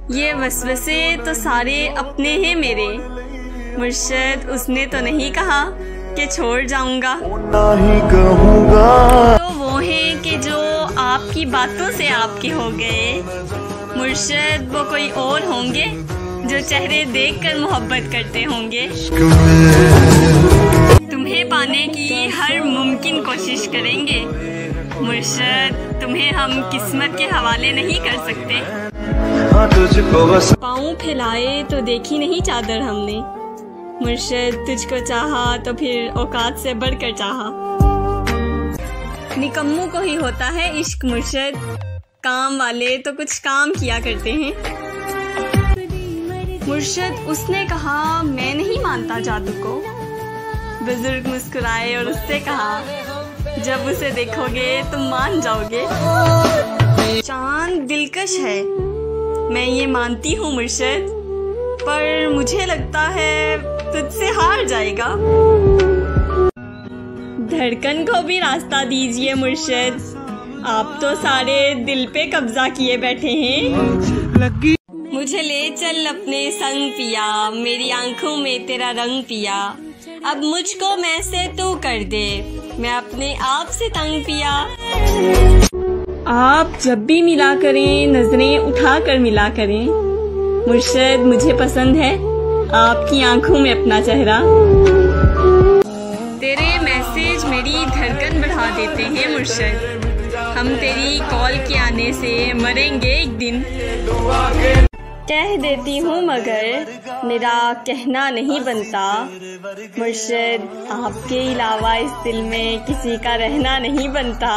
ये वसवसे तो सारे अपने हैं मेरे। मुर्शद उसने तो नहीं कहा कि छोड़ जाऊंगा। तो वो हैं कि जो आपकी बातों से आपके हो गए। मुर्शद वो कोई और होंगे जो चेहरे देखकर मोहब्बत करते होंगे। तुम्हें पाने की हर मुमकिन कोशिश करेंगे। मुर्शद तुम्हें हम किस्मत के हवाले नहीं कर सकते। पाँव फैलाए तो देखी नहीं चादर हमने। मुर्शद तुझको चाहा तो फिर औकात से बढ़कर चाहा। निकम्मों को ही होता है इश्क मुर्शद, काम वाले तो कुछ काम किया करते हैं। मुर्शद उसने कहा मैं नहीं मानता जादू को। बुजुर्ग मुस्कुराए और उससे कहा जब उसे देखोगे तुम मान जाओगे। चांद दिलकश है, मैं ये मानती हूँ मुर्शद, पर मुझे लगता है तुझसे हार जाएगा। धड़कन को भी रास्ता दीजिए मुर्शद, आप तो सारे दिल पे कब्जा किए बैठे हैं। मुझे ले चल अपने संग पिया, मेरी आंखों में तेरा रंग पिया। अब मुझको मैं से तू कर दे, मैं अपने आप से तंग पिया। आप जब भी मिला करें नजरें उठा कर मिला करें। मुर्शद मुझे पसंद है आपकी आंखों में अपना चेहरा। तेरे मैसेज मेरी धड़कन बढ़ा देते हैं मुर्शद, हम तेरी कॉल के आने से मरेंगे एक दिन। कह देती हूँ मगर मेरा कहना नहीं बनता। मुर्शद आपके अलावा इस दिल में किसी का रहना नहीं बनता।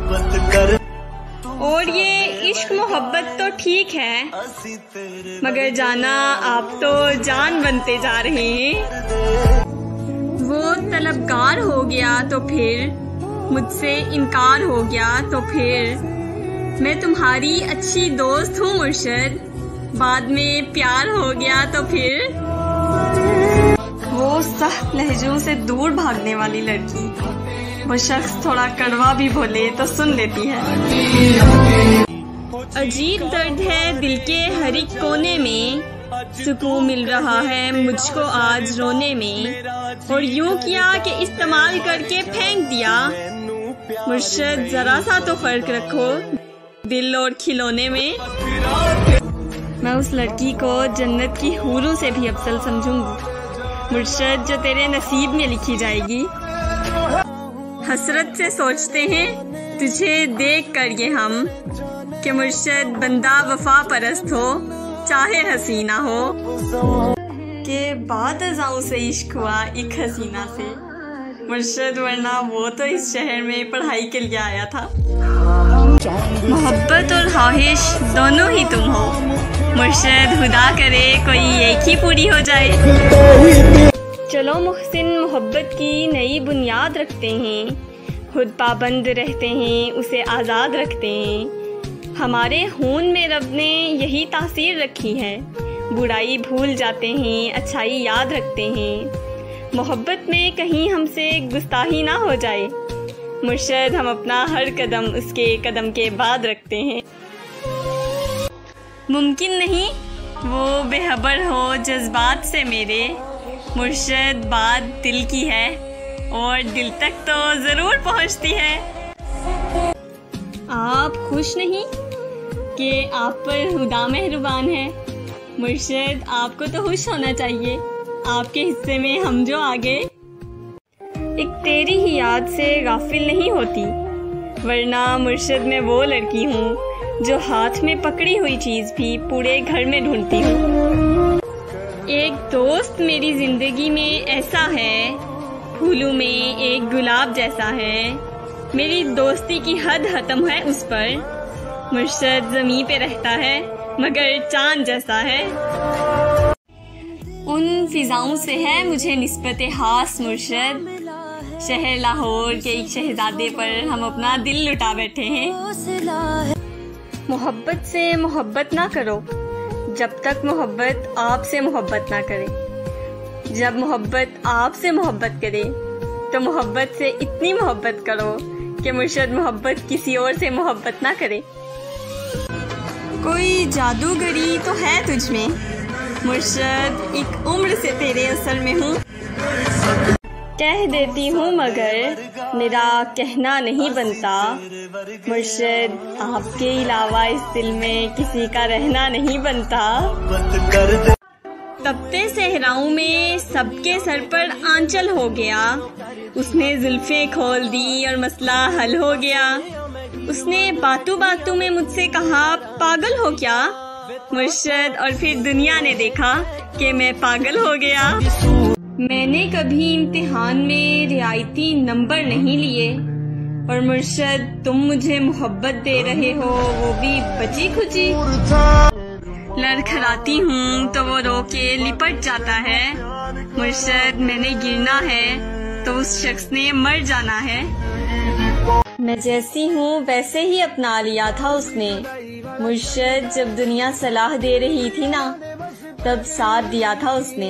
और ये इश्क मोहब्बत तो ठीक है, मगर जाना आप तो जान बनते जा रहे हैं। वो तलबगार हो गया तो फिर मुझसे इनकार हो गया तो फिर मैं तुम्हारी अच्छी दोस्त हूँ मुर्शद, बाद में प्यार हो गया तो फिर। वो सख्त लहजों से दूर भागने वाली लड़की, वो शख्स थोड़ा कड़वा भी बोले तो सुन लेती है। अजीब दर्द है दिल के हर एक कोने में, सुकून मिल रहा है मुझको आज रोने में। और यूं किया कि इस्तेमाल करके फेंक दिया। मुर्शद जरा सा तो फर्क रखो दिल और खिलौने में। मैं उस लड़की को जन्नत की हूरों से भी अफजल समझूंगी मुर्शद, जो तेरे नसीब में लिखी जाएगी। हसरत से सोचते हैं तुझे देख कर ये हम, कि मुर्शद बंदा वफा परस्त हो चाहे हसीना हो। के बाद अज़ाओं से इश्क हुआ एक हसीना से मुर्शद, वरना वो तो इस शहर में पढ़ाई के लिए आया था। मोहब्बत और ख्वाहिश दोनों ही तुम हो मुर्शद, खुदा करे कोई एक ही पूरी हो जाए। चलो मुहसिन मोहब्बत की नई बुनियाद रखते हैं, खुद पाबंद रहते हैं उसे आज़ाद रखते हैं। हमारे खून में रब ने यही तासीर रखी है, बुराई भूल जाते हैं अच्छाई याद रखते हैं। मोहब्बत में कहीं हमसे गुस्ताही ना हो जाए मुर्शद, हम अपना हर कदम उसके कदम के बाद रखते हैं। मुमकिन नहीं वो बेखबर हो जज्बात से मेरे, मुर्शद बात दिल की है और दिल तक तो ज़रूर पहुंचती है। आप खुश नहीं कि आप पर खुदा मेहरबान है मुर्शद, आपको तो खुश होना चाहिए, आपके हिस्से में हम जो आ गए। एक तेरी ही याद से गाफिल नहीं होती, वरना मुर्शद मैं वो लड़की हूँ जो हाथ में पकड़ी हुई चीज़ भी पूरे घर में ढूंढती हूँ। एक दोस्त मेरी जिंदगी में ऐसा है, फूलों में एक गुलाब जैसा है। मेरी दोस्ती की हद खत्म है उस पर, मुर्शद ज़मीं पे रहता है मगर चांद जैसा है। उन फिजाओं से है मुझे निस्बत खास मुर्शद, शहर लाहौर के एक शहजादे पर हम अपना दिल लुटा बैठे हैं। मोहब्बत से मोहब्बत ना करो जब तक मोहब्बत आपसे मोहब्बत ना करे। जब मोहब्बत आपसे मोहब्बत करे तो मोहब्बत से इतनी मोहब्बत करो कि मुर्शद मोहब्बत किसी और से मोहब्बत ना करे। कोई जादूगरी तो है तुझ में मुर्शद, एक उम्र से तेरे असर में हूँ। कह देती हूँ मगर मेरा कहना नहीं बनता मुर्शद, आपके अलावा इस दिल में किसी का रहना नहीं बनता। तपते सहराओं में सबके सर पर आंचल हो गया, उसने जुल्फें खोल दी और मसला हल हो गया। उसने बातों बातों में मुझसे कहा पागल हो क्या मुर्शद, और फिर दुनिया ने देखा कि मैं पागल हो गया। मैंने कभी इम्तिहान में रियायती नंबर नहीं लिए और मुर्शद तुम मुझे मोहब्बत दे रहे हो, वो भी बची खुची। लड़खड़ाती हूँ तो वो रो के लिपट जाता है मुर्शद, मैंने गिरना है तो उस शख्स ने मर जाना है। मैं जैसी हूँ वैसे ही अपना लिया था उसने मुर्शद, जब दुनिया सलाह दे रही थी ना तब साथ दिया था उसने।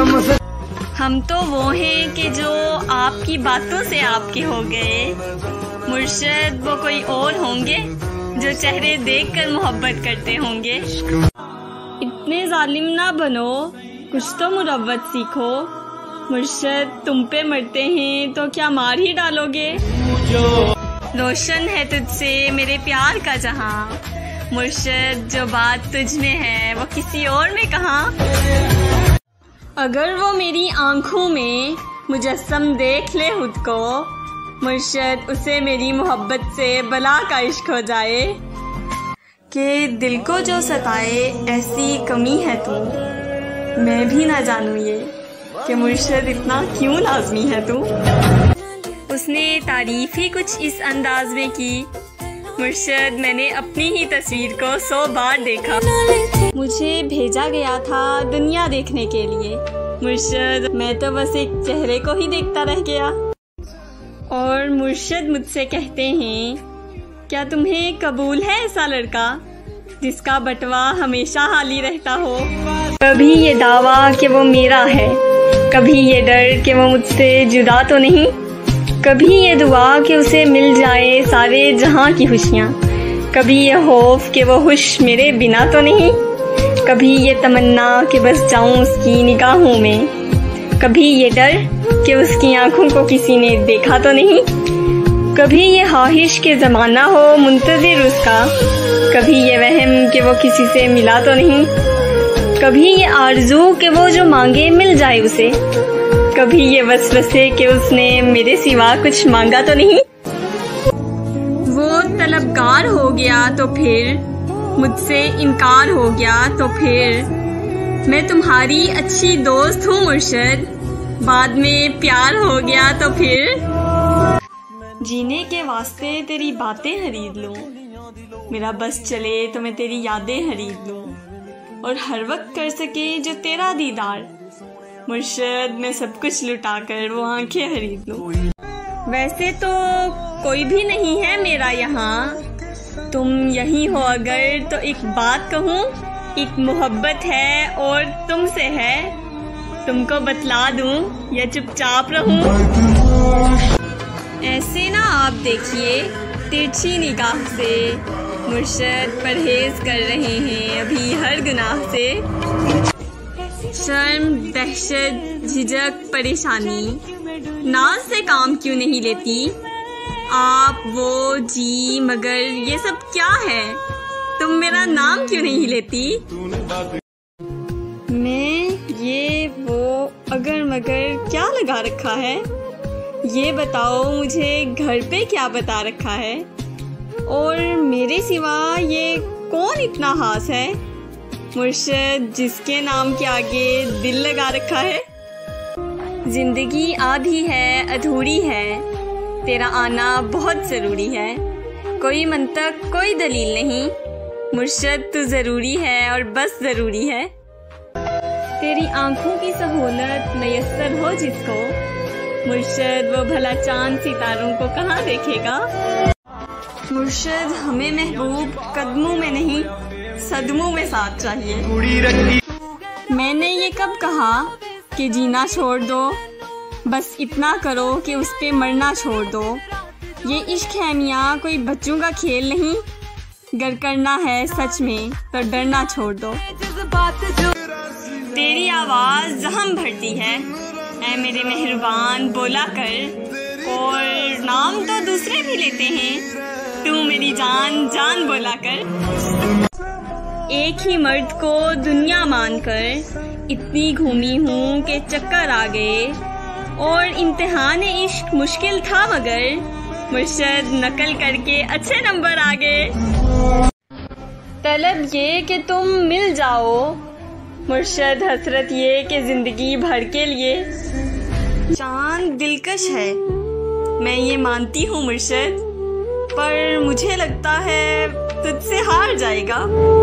हम तो वो हैं कि जो आपकी बातों से आपके हो गए मुर्शद, वो कोई और होंगे जो चेहरे देखकर मोहब्बत करते होंगे। इतने जालिम ना बनो, कुछ तो मुरव्वत सीखो मुर्शद, तुम पे मरते हैं तो क्या मार ही डालोगे। रोशन है तुझसे मेरे प्यार का जहां मुर्शद, जो बात तुझ में है वो किसी और में कहाँ। अगर वो मेरी आंखों में मुजस्सम देख ले खुद को मुर्शद, उसे मेरी मोहब्बत से बला का इश्क हो जाए। कि दिल को जो सताए ऐसी कमी है तू, मैं भी ना जानूं ये कि मुर्शद इतना क्यों लाजमी है तू। उसने तारीफ ही कुछ इस अंदाज में की मुर्शद, मैंने अपनी ही तस्वीर को 100 बार देखा। मुझे भेजा गया था दुनिया देखने के लिए मुर्शद, मैं तो बस एक चेहरे को ही देखता रह गया। और मुर्शद मुझसे कहते हैं क्या तुम्हें कबूल है ऐसा लड़का जिसका बटवा हमेशा हाली रहता हो। कभी ये दावा कि वो मेरा है, कभी ये डर कि वो मुझसे जुदा तो नहीं, कभी ये दुआ कि उसे मिल जाए सारे जहां की खुशियाँ, कभी ये खौफ कि वो खुश मेरे बिना तो नहीं, कभी ये तमन्ना कि बस जाऊं उसकी निगाहों में, कभी ये डर कि उसकी आंखों को किसी ने देखा तो नहीं, कभी ये ख्वाहिश के ज़माना हो मुंतज़िर उसका, कभी ये वहम कि वो किसी से मिला तो नहीं, कभी ये आरज़ू कि वो जो मांगे मिल जाए उसे, कभी ये वसवसे कि उसने मेरे सिवा कुछ मांगा तो नहीं। वो तलबगार हो गया तो फिर मुझसे इनकार हो गया तो फिर, मैं तुम्हारी अच्छी दोस्त हूँ मुर्शद, बाद में प्यार हो गया तो फिर। जीने के वास्ते तेरी बातें खरीद लूं, मेरा बस चले तो मैं तेरी यादें खरीद लूं, और हर वक्त कर सके जो तेरा दीदार मुर्शद, मैं सब कुछ लुटा कर वो आंखें खरीद लूं। वैसे तो कोई भी नहीं है मेरा यहाँ, तुम यही हो अगर तो एक बात कहूँ, एक मोहब्बत है और तुमसे है, तुमको बतला दूं या चुपचाप रहूं। ऐसे ना आप देखिए तिरछी निगाह से मुर्शद, परहेज कर रहे हैं अभी हर गुनाह से। शर्म, दहशत, झिझक, परेशानी, नाज से काम क्यों नहीं लेती आप, वो जी, मगर ये सब क्या है, तुम मेरा नाम क्यों नहीं लेती। मैं ये वो अगर मगर क्या लगा रखा है, ये बताओ मुझे घर पे क्या बता रखा है, और मेरे सिवा ये कौन इतना खास है मुर्शद जिसके नाम के आगे दिल लगा रखा है। जिंदगी आधी है अधूरी है, तेरा आना बहुत ज़रूरी है, कोई मंतक कोई दलील नहीं मुर्शद, तू ज़रूरी है और बस ज़रूरी है। तेरी आंखों की सहूलत मयस्सर हो जिसको मुर्शद, वो भला चांद सितारों को कहाँ देखेगा। मुर्शद, हमें महबूब कदमों में नहीं सदमों में साथ चाहिए। मैंने ये कब कहा कि जीना छोड़ दो, बस इतना करो कि उस पे मरना छोड़ दो। ये इश्क है मियाँ कोई बच्चों का खेल नहीं, गर करना है सच में तो डरना छोड़ दो। तेरी आवाज़ जहम भरती है ऐ मेरे मेहरबान बोला कर, और नाम तो दूसरे भी लेते हैं तू मेरी जान जान बोला कर। एक ही मर्द को दुनिया मानकर इतनी घूमी हूँ कि चक्कर आ गए, और इम्तिहान इश्क मुश्किल था मगर मुर्शद नकल करके अच्छे नंबर आ गए। तलब ये कि तुम मिल जाओ, मुर्शद हसरत ये कि जिंदगी भर के लिए। चांद दिलकश है मैं ये मानती हूँ मुर्शद, पर मुझे लगता है तुझसे हार जाएगा।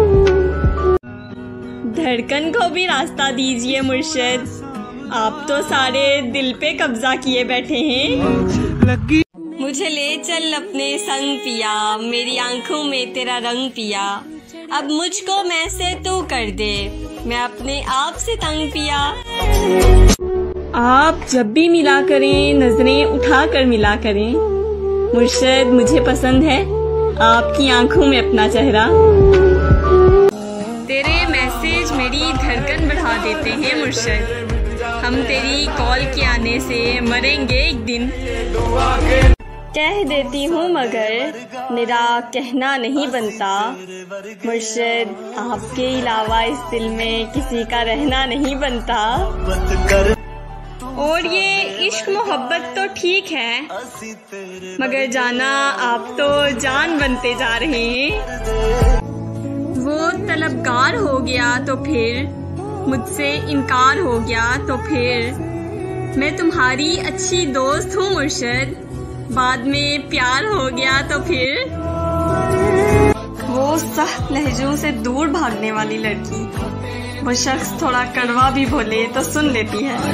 धड़कन को भी रास्ता दीजिए मुर्शद, आप तो सारे दिल पे कब्जा किए बैठे हैं। मुझे ले चल अपने संग पिया, मेरी आंखों में तेरा रंग पिया, अब मुझको मैं से तू कर दे, मैं अपने आप से तंग पिया। आप जब भी मिला करें नजरें उठा कर मिला करें, मुर्शद मुझे पसंद है आपकी आंखों में अपना चेहरा। तेरे मैसेज मेरी धड़कन बढ़ा देते हैं मुर्शद, हम तेरी कॉल के आने से मरेंगे एक दिन। कह देती हूँ मगर मेरा कहना नहीं बनता, मुर्शद आपके अलावा इस दिल में किसी का रहना नहीं बनता। और ये इश्क मोहब्बत तो ठीक है, मगर जाना आप तो जान बनते जा रहे हैं। वो तलबगार हो गया तो फिर मुझसे इनकार हो गया तो फिर, मैं तुम्हारी अच्छी दोस्त हूँ मुर्शद, बाद में प्यार हो गया तो फिर। वो सख्त लहजों से दूर भागने वाली लड़की, वो शख्स थोड़ा कड़वा भी बोले तो सुन लेती है।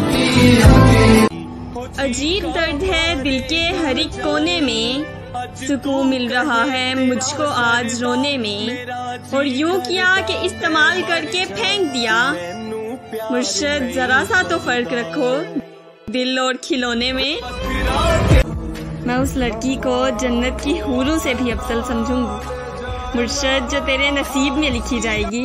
अजीब दर्द है दिल के हर एक कोने में, सुकून मिल रहा है मुझको आज रोने में, और यूं किया कि इस्तेमाल करके फेंक दिया। मुर्शद जरा सा तो फर्क रखो दिल और खिलौने में। मैं उस लड़की को जन्नत की हूरों से भी अफजल समझूंगी मुर्शद, जो तेरे नसीब में लिखी जाएगी।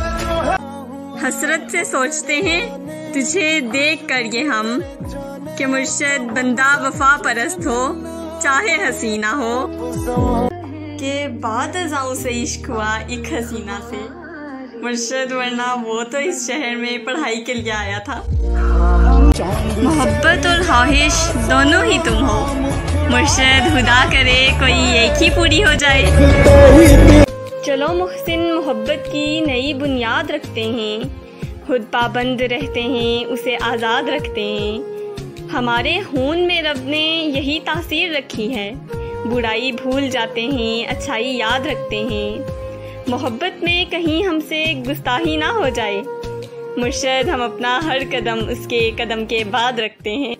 हसरत से सोचते हैं तुझे देख कर ये हम, कि मुर्शद बंदा वफा परस्त हो चाहे हसीना हो, के बाद अज़ाओं से इश्क हुआ एक हसीना से मुर्शद, वरना वो तो इस शहर में पढ़ाई के लिए आया था। मोहब्बत और ख्वाहिश दोनों ही तुम हो मुर्शद, खुदा करे कोई एक ही पूरी हो जाए। चलो मुहसिन मोहब्बत की नई बुनियाद रखते हैं, खुद पाबंद रहते हैं उसे आज़ाद रखते हैं। हमारे खून में रब ने यही तासीर रखी है, बुराई भूल जाते हैं अच्छाई याद रखते हैं। मोहब्बत में कहीं हमसे गुस्ताही ना हो जाए मुर्शद, हम अपना हर कदम उसके कदम के बाद रखते हैं।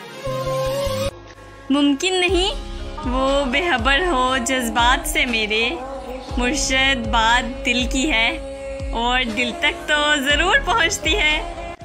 मुमकिन नहीं वो बेखबर हो जज्बात से मेरे, मुर्शद बात दिल की है और दिल तक तो ज़रूर पहुंचती है।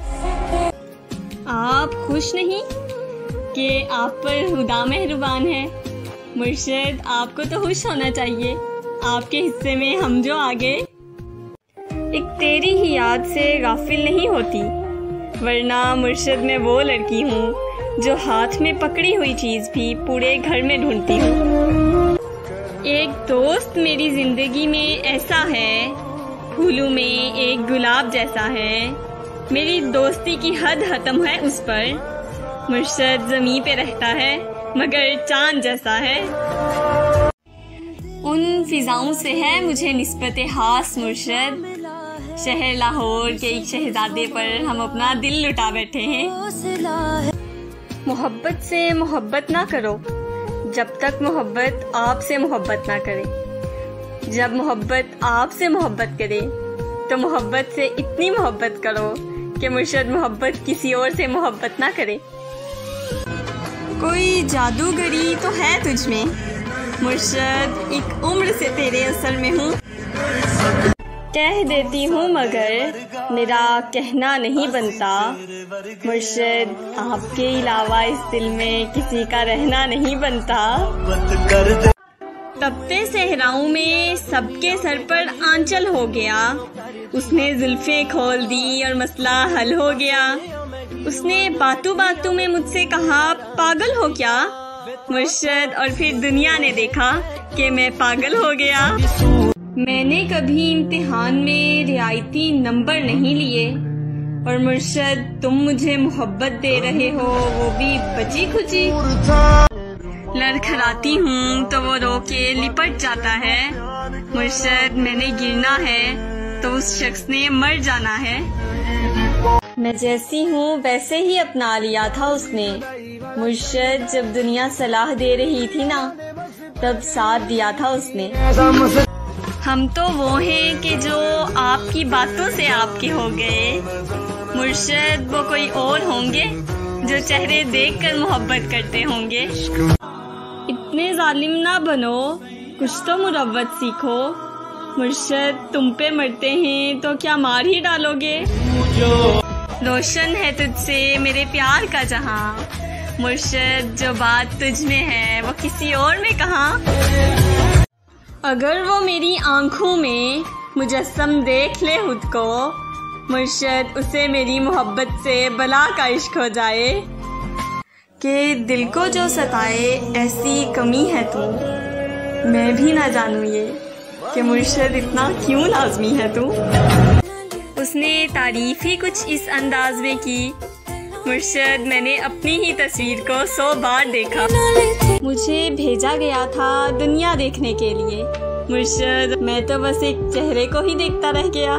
आप खुश नहीं कि आप पर खुदा मेहरबान है मुर्शद, आपको तो खुश होना चाहिए, आपके हिस्से में हम जो आ गए। एक तेरी ही याद से गाफिल नहीं होती, वरना मुर्शद मैं वो लड़की हूँ जो हाथ में पकड़ी हुई चीज़ भी पूरे घर में ढूंढती हूँ। एक दोस्त मेरी ज़िंदगी में ऐसा है, फूलों में एक गुलाब जैसा है, मेरी दोस्ती की हद खत्म है उस पर। मुर्शद ज़मीन पे रहता है मगर चांद जैसा है। उन फिजाओं से है मुझे निस्बत खास मुर्शद, शहर लाहौर के एक शहजादे पर हम अपना दिल लुटा बैठे हैं। मोहब्बत से मोहब्बत ना करो जब तक मोहब्बत आपसे मोहब्बत ना करे। जब मोहब्बत आपसे मोहब्बत करे तो मोहब्बत से इतनी मोहब्बत करो कि मुर्शद मोहब्बत किसी और से मोहब्बत ना करे। कोई जादूगरी तो है तुझ में मुर्शद, एक उम्र से तेरे असर में हूँ। कह देती हूँ मगर मेरा कहना नहीं बनता, मुर्शद आपके अलावा इस दिल में किसी का रहना नहीं बनता। तपते सहराओं में सबके सर पर आंचल हो गया। उसने जुल्फें खोल दी और मसला हल हो गया। उसने बातों बातों में मुझसे कहा, पागल हो क्या मुर्शद? और फिर दुनिया ने देखा कि मैं पागल हो गया। मैंने कभी इम्तिहान में रियायती नंबर नहीं लिए और मुर्शद तुम मुझे मोहब्बत दे रहे हो, वो भी बची खुची। लड़खड़ाती हूँ तो वो रो के लिपट जाता है। मुर्शद मैंने गिरना है तो उस शख्स ने मर जाना है। मैं जैसी हूँ वैसे ही अपना लिया था उसने। मुर्शद जब दुनिया सलाह दे रही थी ना, तब साथ दिया था उसने। हम तो वो हैं कि जो आपकी बातों से आपके हो गए। मुर्शद वो कोई और होंगे जो चेहरे देखकर मोहब्बत करते होंगे। इतने जालिम ना बनो, कुछ तो मुरव्वत सीखो। मुर्शद तुम पे मरते हैं तो क्या मार ही डालोगे? रोशन है तुझसे मेरे प्यार का जहां। मुर्शद जो बात तुझ में है वो किसी और में कहाँ। अगर वो मेरी आंखों में मुजस्सम देख ले खुद को, मुर्शद उसे मेरी मोहब्बत से बला का इश्क हो जाए। कि दिल को जो सताए ऐसी कमी है तू, मैं भी ना जानूं ये कि मुर्शद इतना क्यों लाजमी है तू। उसने तारीफ ही कुछ इस अंदाज में की, मुर्शद मैंने अपनी ही तस्वीर को 100 बार देखा। मुझे भेजा गया था दुनिया देखने के लिए, मुर्शद मैं तो बस एक चेहरे को ही देखता रह गया।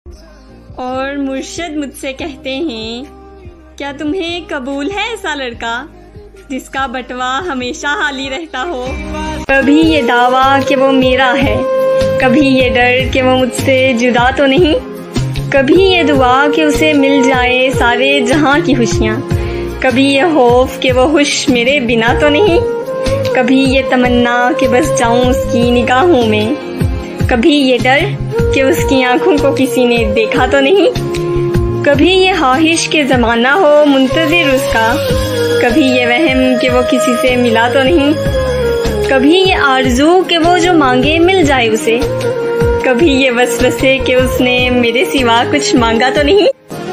और मुर्शद मुझसे कहते हैं, क्या तुम्हें कबूल है ऐसा लड़का जिसका बटवा हमेशा हाली रहता हो? कभी ये दावा कि वो मेरा है, कभी ये डर कि वो मुझसे जुदा तो नहीं, कभी ये दुआ कि उसे मिल जाए सारे जहां की खुशियाँ, कभी ये खौफ कि वो खुश मेरे बिना तो नहीं, कभी ये तमन्ना कि बस जाऊं उसकी निगाहों में, कभी ये डर कि उसकी आंखों को किसी ने देखा तो नहीं, कभी ये ख्वाहिश के ज़माना हो मुंतज़िर उसका, कभी ये वहम कि वो किसी से मिला तो नहीं, कभी ये आरज़ू कि वो जो मांगे मिल जाए उसे, कभी ये वसवसे कि उसने मेरे सिवा कुछ मांगा तो नहीं।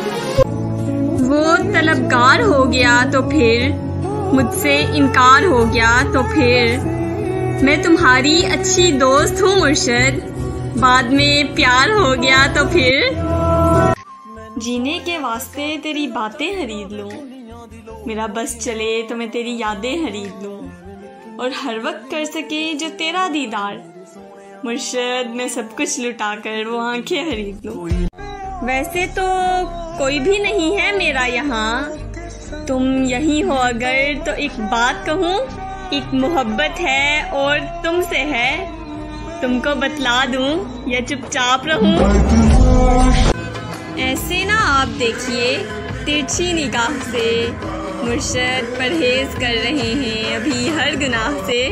वो तलबगार हो गया तो फिर, मुझसे इनकार हो गया तो फिर, मैं तुम्हारी अच्छी दोस्त हूँ मुर्शद, बाद में प्यार हो गया तो फिर। जीने के वास्ते तेरी बातें खरीद लूं, मेरा बस चले तो मैं तेरी यादें खरीद लूं, और हर वक्त कर सके जो तेरा दीदार, मुर्शद मैं सब कुछ लुटा कर वो आंखें खरीद लूं। वैसे तो कोई भी नहीं है मेरा यहाँ, तुम यही हो अगर तो एक बात कहूँ, एक मोहब्बत है और तुमसे है, तुमको बतला दूं या चुपचाप रहूं। ऐसे ना आप देखिए तिरछी निगाह से, मुर्शद परहेज कर रहे हैं अभी हर गुनाह से।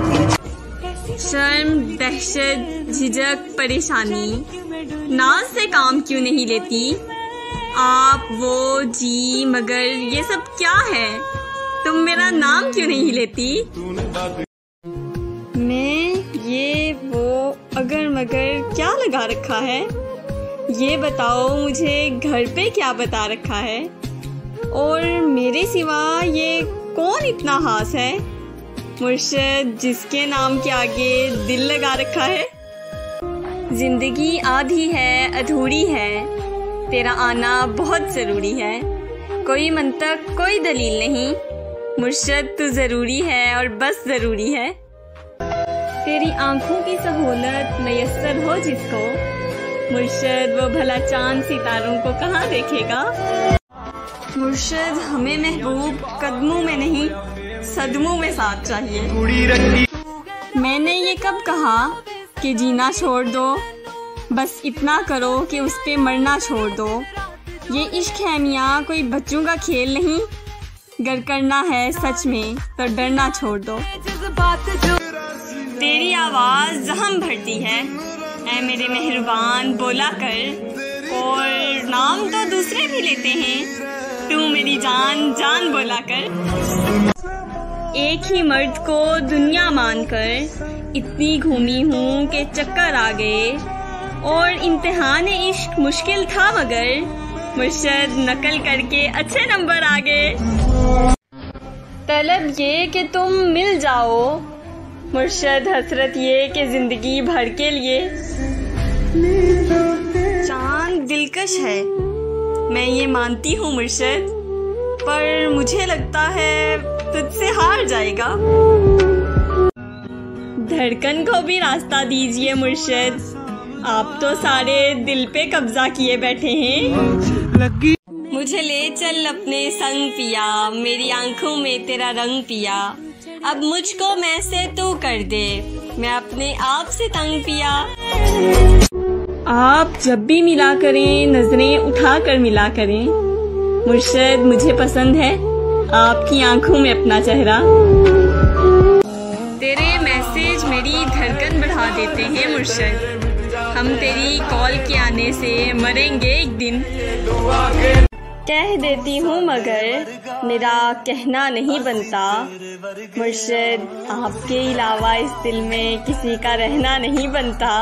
शर्म, दहशत, झिझक, परेशानी, नाज से काम क्यों नहीं लेती आप? वो जी मगर ये सब क्या है? तुम मेरा नाम क्यों नहीं लेती? मैं ये वो अगर मगर क्या लगा रखा है? ये बताओ मुझे घर पे क्या बता रखा है? और मेरे सिवा ये कौन इतना खास है मुर्शद जिसके नाम के आगे दिल लगा रखा है? जिंदगी आधी है अधूरी है, तेरा आना बहुत ज़रूरी है, कोई मंतक कोई दलील नहीं, मुर्शद तू ज़रूरी है और बस ज़रूरी है। तेरी आंखों की सहूलत मयस्सर हो जिसको, मुर्शद वो भला चांद सितारों को कहाँ देखेगा? मुर्शद हमें महबूब कदमों में नहीं सदमों में साथ चाहिए। मैंने ये कब कहा कि जीना छोड़ दो, बस इतना करो कि उस पे मरना छोड़ दो। ये इश्क है मियाँ कोई बच्चों का खेल नहीं, गर करना है सच में तो डरना छोड़ दो। तेरी आवाज़ जहम भरती है ऐ मेरे मेहरबान बोला कर, और नाम तो दूसरे भी लेते हैं तू मेरी जान जान बोला कर। एक ही मर्द को दुनिया मानकर इतनी घूमी हूँ कि चक्कर आ गए, और इम्तिहान इश्क मुश्किल था मगर मुर्शद नकल करके अच्छे नंबर आ गए। तलब ये कि तुम मिल जाओ, मुर्शद हसरत ये कि जिंदगी भर के लिए। चांद दिलकश है, मैं ये मानती हूँ मुर्शद, पर मुझे लगता है तुझसे हार जाएगा। धड़कन को भी रास्ता दीजिए मुर्शद, आप तो सारे दिल पे कब्जा किए बैठे हैं। मुझे ले चल अपने संग पिया, मेरी आंखों में तेरा रंग पिया, अब मुझको मैं से तू कर दे, मैं अपने आप से तंग पिया। आप जब भी मिला करें नजरें उठा कर मिला करें, मुर्शद मुझे पसंद है आपकी आंखों में अपना चेहरा। तेरे मैसेज मेरी धड़कन बढ़ा देते हैं मुर्शद, हम तेरी कॉल के आने से मरेंगे एक दिन। कह देती हूँ मगर मेरा कहना नहीं बनता, मुर्शद आपके अलावा इस दिल में किसी का रहना नहीं बनता।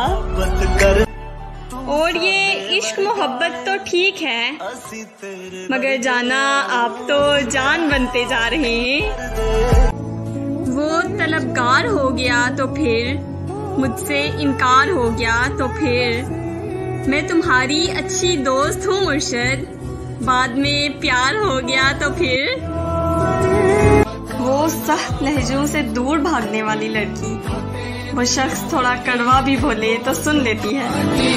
और ये इश्क मोहब्बत तो ठीक है, मगर जाना आप तो जान बनते जा रहे हैं। वो तलबगार हो गया तो फिर, मुझसे इनकार हो गया तो फिर, मैं तुम्हारी अच्छी दोस्त हूँ मुर्शद, बाद में प्यार हो गया तो फिर। वो सख्त लहजों से दूर भागने वाली लड़की, वो शख्स थोड़ा कड़वा भी बोले तो सुन लेती है।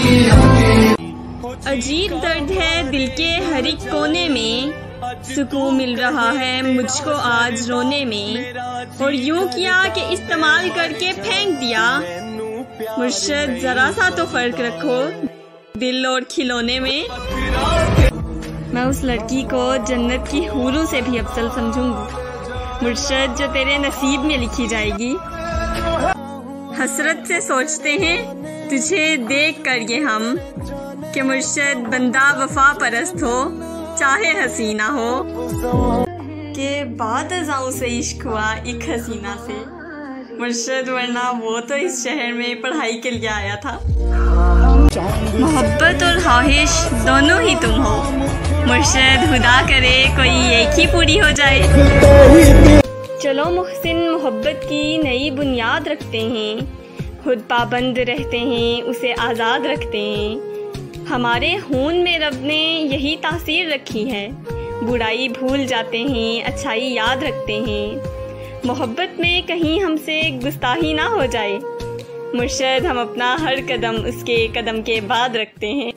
अजीब दर्द है दिल के हर एक कोने में, सुकून मिल रहा है मुझको आज रोने में, और यूं किया कि इस्तेमाल करके फेंक दिया। मुर्शद जरा सा तो फर्क रखो दिल और खिलौने में। मैं उस लड़की को जन्नत की हूरों से भी अफजल समझूंगी मुर्शद, जो तेरे नसीब में लिखी जाएगी। हसरत से सोचते हैं तुझे देख कर ये हम, कि मुर्शद बंदा वफा परस्त हो चाहे हसीना हो, के बाद अज़ाओं से इश्क हुआ एक हसीना से मुर्शद, वरना वो तो इस शहर में पढ़ाई के लिए आया था। मोहब्बत और ख्वाहिश दोनों ही तुम हो मुर्शद, खुदा करे कोई एक ही पूरी हो जाए। चलो मुहसिन मोहब्बत की नई बुनियाद रखते हैं, खुद पाबंद रहते हैं उसे आज़ाद रखते हैं। हमारे खून में रब ने यही तासीर रखी है, बुराई भूल जाते हैं अच्छाई याद रखते हैं। मोहब्बत में कहीं हमसे गुस्ताही ना हो जाए मुर्शद, हम अपना हर कदम उसके कदम के बाद रखते हैं।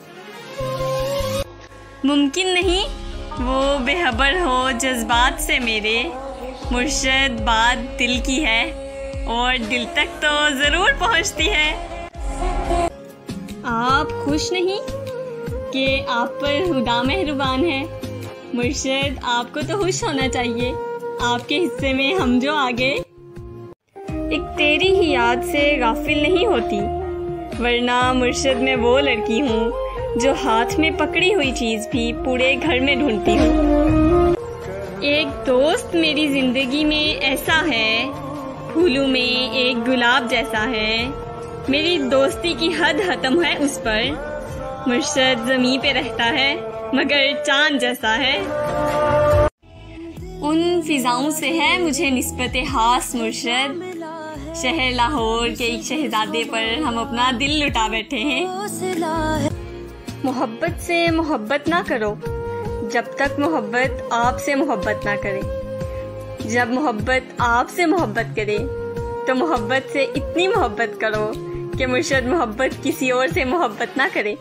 मुमकिन नहीं वो बेखबर हो जज्बात से मेरे, मुर्शद बात दिल की है और दिल तक तो ज़रूर पहुंचती है। आप खुश नहीं कि आप पर खुदा मेहरबान है मुर्शद, आपको तो खुश होना चाहिए, आपके हिस्से में हम जो आ गए। एक तेरी ही याद से गाफिल नहीं होती, वरना मुर्शद मैं वो लड़की हूँ जो हाथ में पकड़ी हुई चीज़ भी पूरे घर में ढूंढती हूँ। एक दोस्त मेरी ज़िंदगी में ऐसा है, फूलों में एक गुलाब जैसा है, मेरी दोस्ती की हद खत्म है उस पर, मुर्शद ज़मीं पे रहता है मगर चांद जैसा है। उन फिजाओं से है मुझे निस्बत खास मुर्शद, शहर लाहौर के एक शहजादे पर हम अपना दिल लुटा बैठे हैं। मोहब्बत से मोहब्बत ना करो जब तक मोहब्बत आपसे मोहब्बत ना करे। जब मोहब्बत आपसे मोहब्बत करे तो मोहब्बत से इतनी मोहब्बत करो कि मुर्शद मोहब्बत किसी और से मोहब्बत ना करे।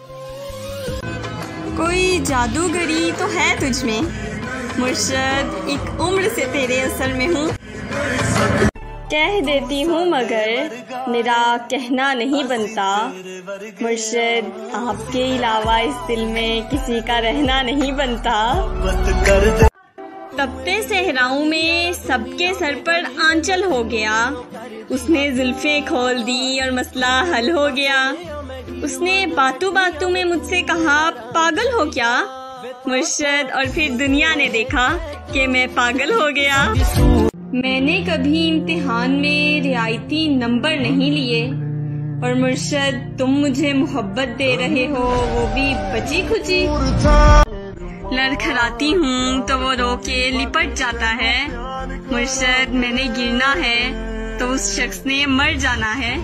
कोई जादूगरी तो है तुझ में मुर्शद, एक उम्र से तेरे असर में हूँ। कह देती हूँ मगर मेरा कहना नहीं बनता, मुर्शद आपके अलावा इस दिल में किसी का रहना नहीं बनता। तपते सहराओं में सबके सर पर आंचल हो गया, उसने जुल्फे खोल दी और मसला हल हो गया। उसने बातों बातों में मुझसे कहा पागल हो क्या मुर्शद, और फिर दुनिया ने देखा कि मैं पागल हो गया। मैंने कभी इम्तिहान में रियायती नंबर नहीं लिए, और मुर्शद तुम मुझे मोहब्बत दे रहे हो, वो भी बची खुची। लड़खड़ाती हूँ तो वो रो के लिपट जाता है। मुर्शद मैंने गिरना है तो उस शख्स ने मर जाना है।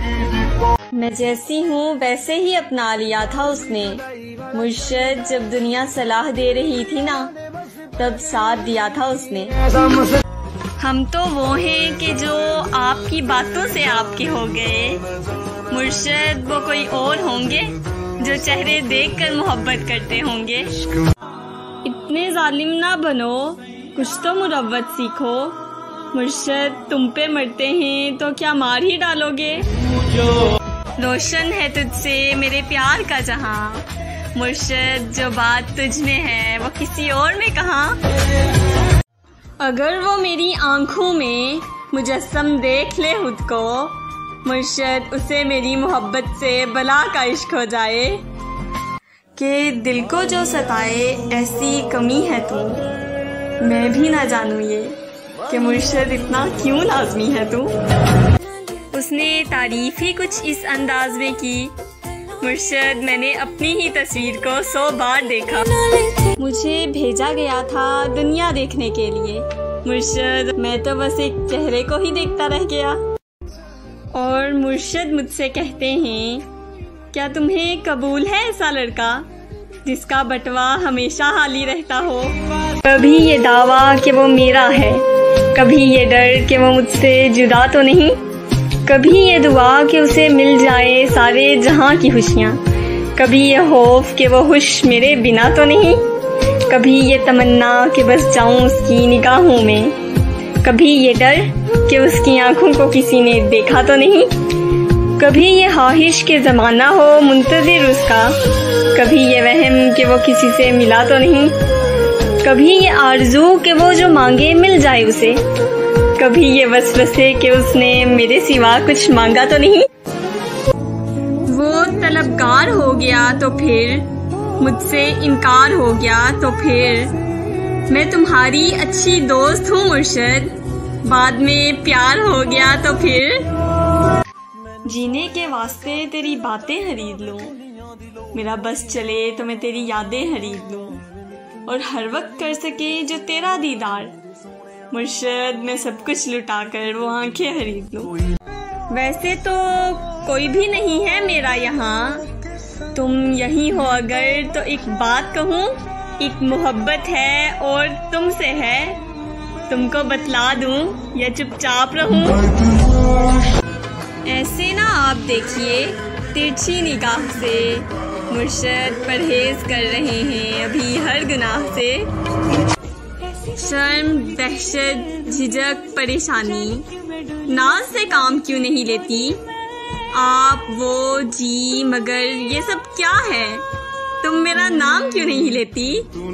मैं जैसी हूँ वैसे ही अपना लिया था उसने। मुर्शद जब दुनिया सलाह दे रही थी ना, तब साथ दिया था उसने। हम तो वो हैं कि जो आपकी बातों से आपके हो गए। मुर्शद वो कोई और होंगे जो चेहरे देखकर मोहब्बत करते होंगे। इतने जालिम ना बनो, कुछ तो मुरव्वत सीखो। मुर्शद तुम पे मरते हैं तो क्या मार ही डालोगे। रोशन है तुझसे मेरे प्यार का जहां। मुर्शद जो बात तुझ में है वो किसी और में कहाँ। अगर वो मेरी आंखों में मुजस्सम देख ले खुद को, मुर्शद उसे मेरी मोहब्बत से बला का इश्क हो जाए। कि दिल को जो सताए ऐसी कमी है तू, मैं भी ना जानूं ये कि मुर्शद इतना क्यों लाज़मी है तू। उसने तारीफ ही कुछ इस अंदाज में की। मुर्शद मैंने अपनी ही तस्वीर को 100 बार देखा। मुझे भेजा गया था दुनिया देखने के लिए। मुर्शद मैं तो बस एक चेहरे को ही देखता रह गया। और मुर्शद मुझसे कहते हैं, क्या तुम्हें कबूल है ऐसा लड़का जिसका बटवा हमेशा हाली रहता हो। कभी ये दावा कि वो मेरा है, कभी ये डर कि वो मुझसे जुदा तो नहीं, कभी ये दुआ कि उसे मिल जाए सारे जहां की खुशियाँ, कभी ये खौफ कि वो खुश मेरे बिना तो नहीं, कभी ये तमन्ना कि बस जाऊं उसकी निगाहों में, कभी ये डर कि उसकी आंखों को किसी ने देखा तो नहीं, कभी ये ख्वाहिश के ज़माना हो मुंतज़िर उसका, कभी ये वहम कि वो किसी से मिला तो नहीं, कभी ये आरज़ू कि वो जो मांगे मिल जाए उसे, कभी ये वसवसे कि उसने मेरे सिवा कुछ मांगा तो नहीं। वो तलबगार हो गया तो फिर, मुझसे इनकार हो गया तो फिर, मैं तुम्हारी अच्छी दोस्त हूँ मुर्शद, बाद में प्यार हो गया तो फिर। जीने के वास्ते तेरी बातें खरीद लूँ, मेरा बस चले तो मैं तेरी यादें खरीद लूँ, और हर वक्त कर सके जो तेरा दीदार। मुर्शद मैं सब कुछ लुटाकर वो आंखें खरीद लूं। वैसे तो कोई भी नहीं है मेरा यहाँ, तुम यहीं हो अगर तो एक बात कहूँ, एक मोहब्बत है और तुमसे है, तुमको बतला दूँ या चुपचाप रहूँ। ऐसे ना आप देखिए तिरछी निगाह से, मुर्शद परहेज कर रहे हैं अभी हर गुनाह से। शर्म, दहशत, झिझक, परेशानी, नाज से काम क्यों नहीं लेती आप, वो, जी, मगर ये सब क्या है, तुम मेरा नाम क्यों नहीं लेती।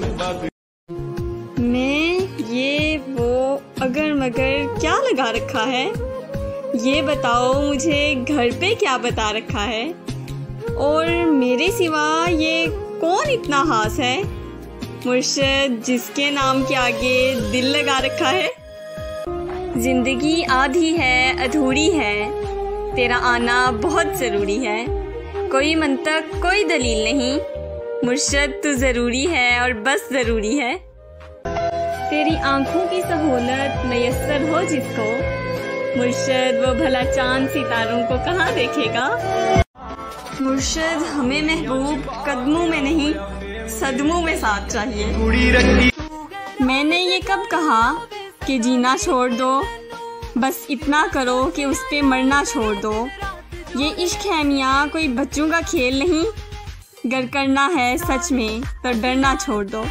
मैं ये वो अगर मगर क्या लगा रखा है, ये बताओ मुझे घर पे क्या बता रखा है, और मेरे सिवा ये कौन इतना खास है मुर्शद जिसके नाम के आगे दिल लगा रखा है। जिंदगी आधी है अधूरी है, तेरा आना बहुत ज़रूरी है, कोई मंतक कोई दलील नहीं, मुर्शद तू ज़रूरी है और बस ज़रूरी है। तेरी आंखों की सहूलत मैसर हो जिसको, मुर्शद वो भला चांद सितारों को कहाँ देखेगा। मुर्शद हमें महबूब कदमों में नहीं सदमों में साथ चाहिए। मैंने ये कब कहा कि जीना छोड़ दो, बस इतना करो कि उस पे मरना छोड़ दो। ये इश्क है मियाँ कोई बच्चों का खेल नहीं, गर करना है सच में तो डरना छोड़ दो।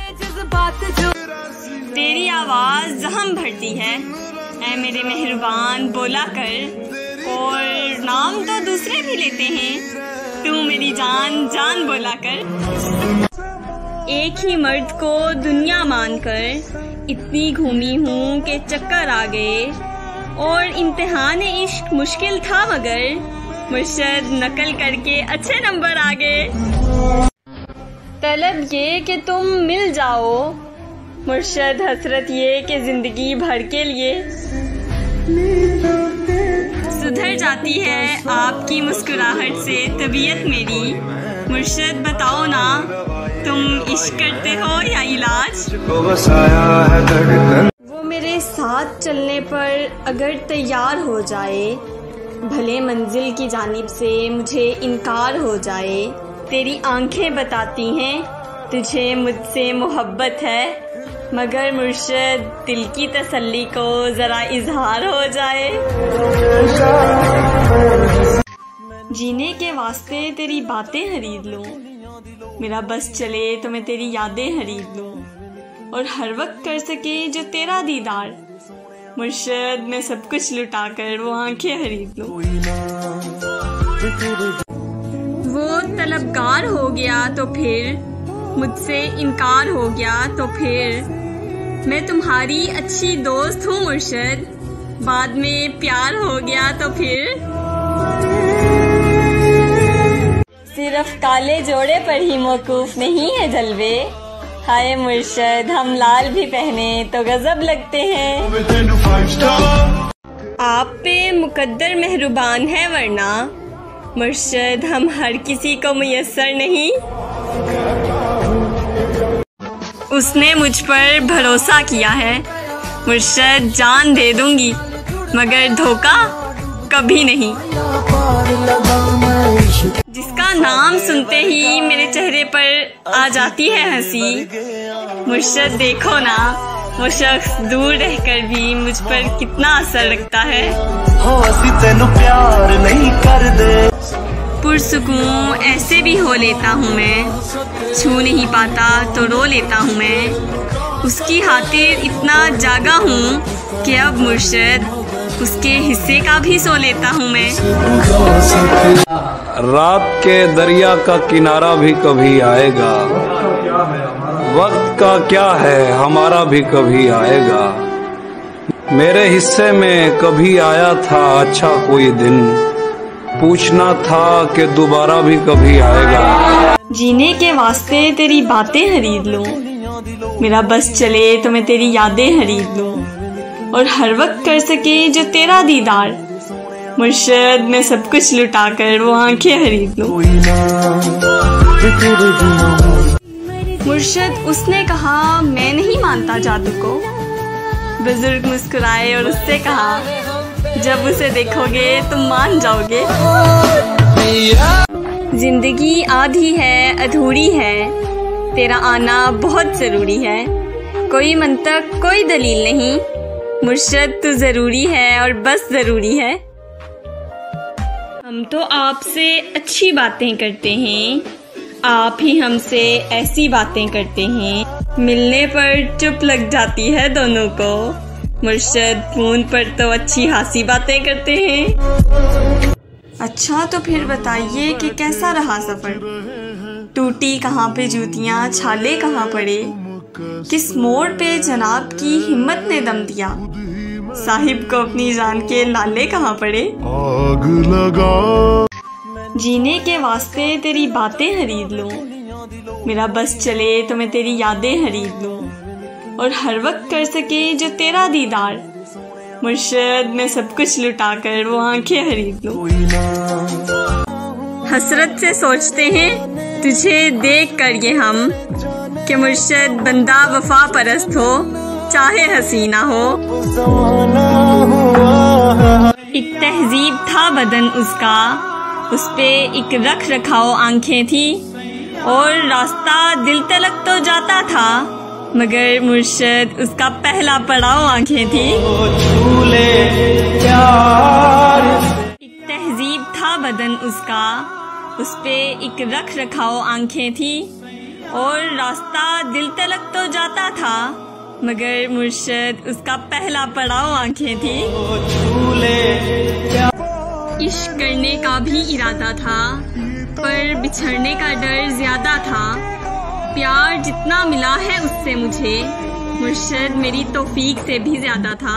तेरी आवाज़ जहम भरती है ऐ मेरे मेहरबान बोला कर, और नाम तो दूसरे भी लेते हैं, तू मेरी जान जान बोला कर। एक ही मर्द को दुनिया मानकर इतनी घूमी हूँ कि चक्कर आ गए, और इम्तिहान इश्क मुश्किल था मगर मुर्शद नकल करके अच्छे नंबर आ गए। तलब ये कि तुम मिल जाओ, मुर्शद हसरत ये कि जिंदगी भर के लिए सुधर जाती है आपकी मुस्कुराहट से तबीयत मेरी। मुर्शद बताओ ना, तुम इश्क करते हो या इलाज? वो मेरे साथ चलने पर अगर तैयार हो जाए, भले मंजिल की जानिब से मुझे इनकार हो जाए। तेरी आंखें बताती हैं तुझे मुझसे मोहब्बत है, मगर मुर्शद दिल की तसल्ली को ज़रा इजहार हो जाए। जीने के वास्ते तेरी बातें खरीद लूँ, मेरा बस चले तो मैं तेरी यादें खरीद लूँ, और हर वक्त कर सके जो तेरा दीदार। मुर्शद मैं सब कुछ लुटा कर वो आंखें खरीद लूँ। वो तलबगार हो गया तो फिर, मुझसे इनकार हो गया तो फिर, मैं तुम्हारी अच्छी दोस्त हूँ मुर्शद, बाद में प्यार हो गया तो फिर। सिर्फ काले जोड़े पर ही मौकूफ नहीं है जलवे, हाय मुर्शद हम लाल भी पहने तो गजब लगते हैं। आप पे मुकद्दर मेहरबान है वरना, मुर्शद हम हर किसी को मुयस्सर नहीं। उसने मुझ पर भरोसा किया है, मुर्शद जान दे दूंगी, मगर धोखा कभी नहीं। जिसका नाम सुनते ही मेरे चेहरे पर आ जाती है हंसी, मुर्शद देखो ना वो शख्स दूर रहकर भी मुझ पर कितना असर रखता है। पुरसुकून ऐसे भी हो लेता हूँ मैं, छू नहीं पाता तो रो लेता हूँ मैं, उसकी खातिर इतना जागा हूँ कि अब मुर्शद उसके हिस्से का भी सो लेता हूँ मैं। रात के दरिया का किनारा भी कभी आएगा, वक्त का क्या है हमारा भी कभी आएगा। मेरे हिस्से में कभी आया था अच्छा कोई दिन, पूछना था कि दोबारा भी कभी आएगा। जीने के वास्ते तेरी बातें खरीद लूँ, मेरा बस चले तो मैं तेरी यादें खरीद लूँ, और हर वक्त कर सके जो तेरा दीदार। मुर्शद मैं सब कुछ लुटा कर वो आंखें खरीद लूँ। मुर्शद उसने कहा मैं नहीं मानता जादू को, बुजुर्ग मुस्कुराए और उससे कहा जब उसे देखोगे तुम मान जाओगे। जिंदगी आधी है अधूरी है, तेरा आना बहुत जरूरी है, कोई मंतक कोई दलील नहीं, मुर्शद तू जरूरी है और बस जरूरी है। हम तो आपसे अच्छी बातें करते हैं, आप ही हमसे ऐसी बातें करते हैं, मिलने पर चुप लग जाती है दोनों को, मुर्शद फोन पर तो अच्छी खासी बातें करते हैं। अच्छा तो फिर बताइए कि कैसा रहा सफर, टूटी कहाँ पे जूतियाँ, छाले कहाँ पड़े, किस मोड़ पे जनाब की हिम्मत ने दम दिया, साहिब को अपनी जान के लाले कहाँ पड़े। आग लगा जीने के वास्ते तेरी बातें खरीद लूँ, मेरा बस चले तो मैं तेरी यादें खरीद लूँ, और हर वक्त कर सके जो तेरा दीदार। मुर्शद मैं सब कुछ लुटा कर वो आंखें खरीद लूँ। हसरत से सोचते हैं तुझे देख कर ये हम, कि मुर्शद बंदा वफा परस्त हो चाहे हसीना हो। एक तहजीब था बदन उसका, उस पे एक रख रखाओ आंखें थी, और रास्ता दिल तलक तो जाता था, मगर मुर्शद उसका पहला पड़ाव आंखें थी। एक तहजीब था बदन उसका, उस पे एक रख रखाओ आंखें थी, और रास्ता दिल तलक तो जाता था, मगर मुर्शद उसका पहला पड़ाव आंखें थी। इश्क करने का भी इरादा था, पर बिछड़ने का डर ज्यादा था, प्यार जितना मिला है उससे मुझे, मुर्शद मेरी तौफीक से भी ज्यादा था।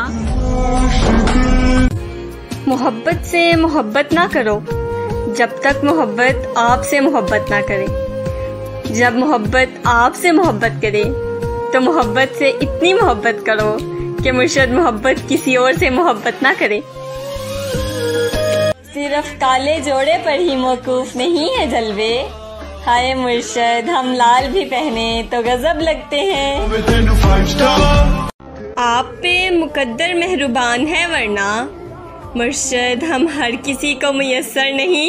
मोहब्बत से मोहब्बत ना करो जब तक मोहब्बत आपसे मोहब्बत ना करे, जब मोहब्बत आपसे मोहब्बत करे तो मोहब्बत से इतनी मोहब्बत करो कि मुर्शद मोहब्बत किसी और से मोहब्बत ना करे। सिर्फ काले जोड़े पर ही मौकूफ नहीं है जलवे, हाय मुर्शद हम लाल भी पहने तो गजब लगते हैं। आप पे मुकद्दर मेहरबान है वरना मुर्शद हम हर किसी को मुयस्सर नहीं।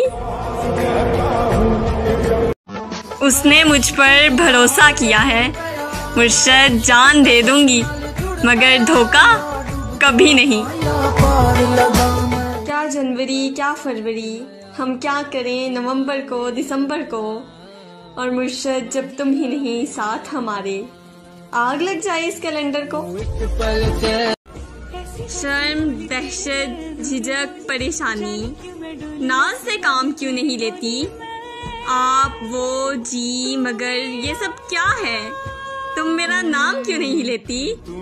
उसने मुझ पर भरोसा किया है, मुर्शद जान दे दूंगी मगर धोखा कभी नहीं। क्या जनवरी क्या फरवरी, हम क्या करें नवंबर को दिसंबर को, और मुर्शद जब तुम ही नहीं साथ हमारे, आग लग जाए इस कैलेंडर को। शर्म दहशत झिझक परेशानी, नाज से काम क्यों नहीं लेती आप वो जी, मगर ये सब क्या है, तुम मेरा नाम क्यों नहीं लेती।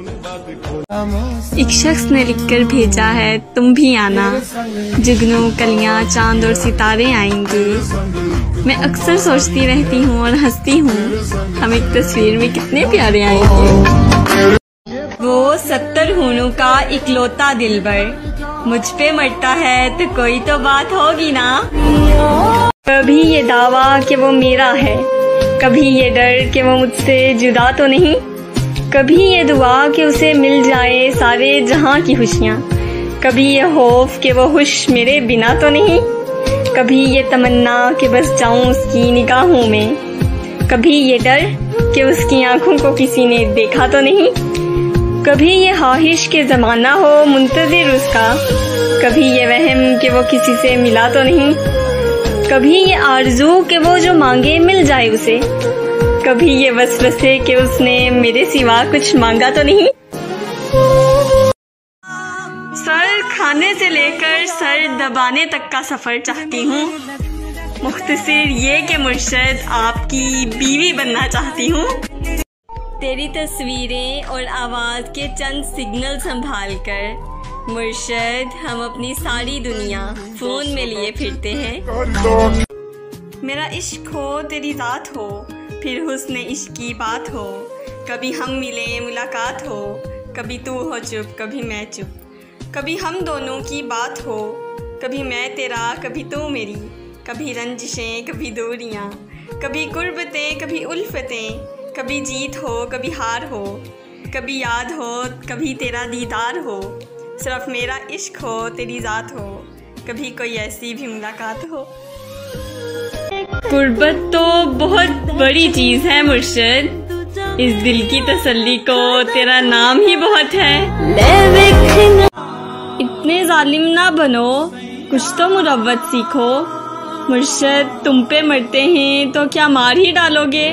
एक शख्स ने लिखकर भेजा है तुम भी आना, जुगनू कलियां चांद और सितारे आएंगे। मैं अक्सर सोचती रहती हूँ और हंसती हूँ, हम एक तस्वीर में कितने प्यारे आएंगे। वो 70 हूनों का इकलौता दिलबर, मुझ पे मरता है तो कोई तो बात होगी ना। कभी ये दावा कि वो मेरा है, कभी ये डर कि वो मुझसे जुदा तो नहीं, कभी ये दुआ कि उसे मिल जाए सारे जहां की खुशियाँ, कभी ये खौफ कि वो खुश मेरे बिना तो नहीं, कभी ये तमन्ना कि बस जाऊं उसकी निगाहों में, कभी ये डर कि उसकी आंखों को किसी ने देखा तो नहीं, कभी ये ख्वाहिश के ज़माना हो मुंतज़िर उसका, कभी ये वहम कि वो किसी से मिला तो नहीं, कभी ये आरज़ू कि वो जो मांगे मिल जाए उसे, कभी ये वसवसे कि उसने मेरे सिवा कुछ मांगा तो नहीं। सर खाने से लेकर सर दबाने तक का सफ़र चाहती हूँ, मुख्तसर ये कि मुर्शद आपकी बीवी बनना चाहती हूँ। तेरी तस्वीरें और आवाज़ के चंद सिग्नल संभाल कर मुर्शद हम अपनी सारी दुनिया फ़ोन में लिए फिरते हैं। मेरा इश्क हो तेरी ज़ात हो, फिर हुस्न इश्क की बात हो, कभी हम मिले मुलाकात हो, कभी तू हो चुप कभी मैं चुप, कभी हम दोनों की बात हो, कभी मैं तेरा कभी तू मेरी, कभी रंजिशें कभी दूरियाँ, कभी कुर्बतें कभी उल्फतें, कभी जीत हो कभी हार हो, कभी याद हो कभी तेरा दीदार हो, सिर्फ मेरा इश्क हो तेरी ज़ात हो, कभी कोई ऐसी भी मुलाकात हो। कुर्बत तो बहुत बड़ी चीज़ है मुर्शद, इस दिल की तसल्ली को तेरा नाम ही बहुत है। इतने जालिम ना बनो, कुछ तो मुरव्वत सीखो, मुर्शद तुम पे मरते हैं तो क्या मार ही डालोगे।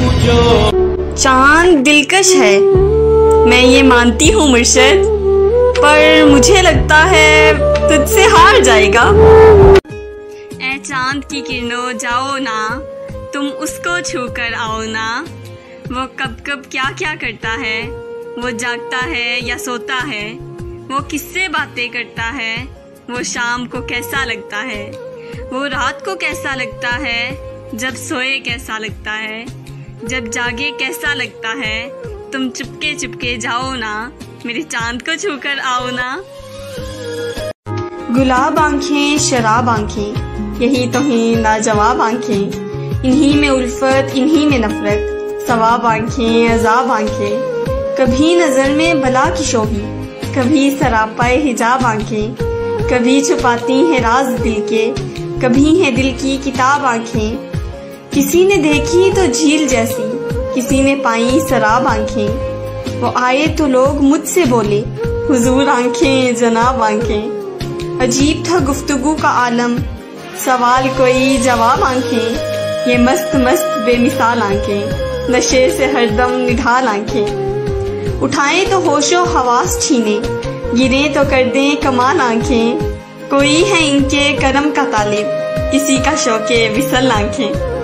चांद दिलकश है मैं ये मानती हूँ मुर्शद, पर मुझे लगता है तुझसे हार जाएगा। ऐ चांद की किरणों जाओ ना, तुम उसको छू कर आओ ना, वो कब कब क्या क्या करता है, वो जागता है या सोता है, वो किससे बातें करता है, वो शाम को कैसा लगता है, वो रात को कैसा लगता है, जब सोए कैसा लगता है, जब जागे कैसा लगता है, तुम चुपके चुपके जाओ ना, मेरे चांद को छूकर आओ ना। गुलाब आंखें शराब आंखें, यही तो हैं लाजवाब आंखें, इन्हीं में उल्फत इन्हीं में नफरत, सवाब आंखें अजाब आंखें, कभी नजर में बला की शोभी, कभी सरापाए हिजाब आंखें, कभी छुपाती हैं राज दिल के, कभी है दिल की किताब आंखें, किसी ने देखी तो झील जैसी, किसी ने पाई शराब आंखें, वो आए तो लोग मुझसे बोले हुजूर आंखें जनाब आंखें, अजीब था गुफ्तगू का आलम, सवाल कोई जवाब आंखें, ये मस्त मस्त बेमिसाल आंखें, नशे से हरदम निढाल आंखें, उठाएं तो होशो हवास छीने, गिरे तो कर दें कमाल आंखें, कोई है इनके करम का तालिब, किसी का शौके विसल आंखें।